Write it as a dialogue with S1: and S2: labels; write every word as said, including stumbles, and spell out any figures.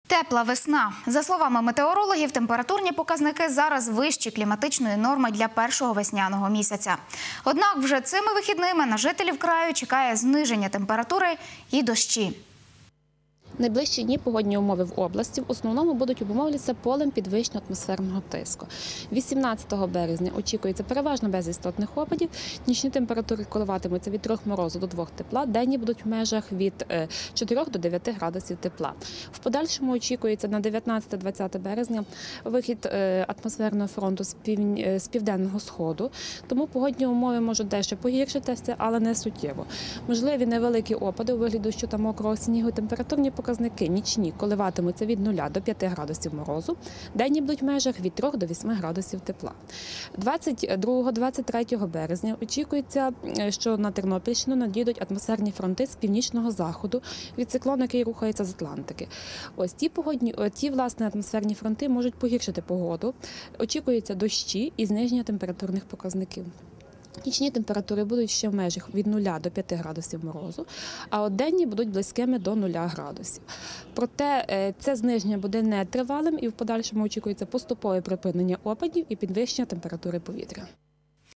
S1: Тепла весна. За словами метеорологів, температурні показники зараз вищі кліматичної норми для першого весняного місяця. Однак вже цими вихідними на жителів краю чекає зниження температури і дощі.
S2: Найближчі дні погодні умови в області в основному будуть обумовлюватися полем підвищення атмосферного тиску. вісімнадцятого березня очікується переважно без істотних опадів. Нічні температури коливатимуться від трьох морозу до двох тепла, денні будуть в межах від чотирьох до дев'яти градусів тепла. В подальшому очікується на дев'ятнадцяте-двадцяте березня вихід атмосферного фронту з південного сходу, тому погодні умови можуть дещо погіршитися, але не суттєво. Можливі невеликі опади у вигляді дощу та мокрого снігу, температурні показники нічні коливатимуться від нуля до п'яти градусів морозу, денні будуть в межах від трьох до восьми градусів тепла. двадцять другого-двадцять третього березня очікується, що на Тернопільщину надійдуть атмосферні фронти з північного заходу від циклону, який рухається з Атлантики. Ось ті погодні, ті, власне, атмосферні фронти можуть погіршити погоду. Очікуються дощі і зниження температурних показників. Нічні температури будуть ще в межах від нуля до п'яти градусів морозу, а от денні будуть близькими до нуля градусів. Проте це зниження буде нетривалим і в подальшому очікується поступове припинення опадів і підвищення температури повітря.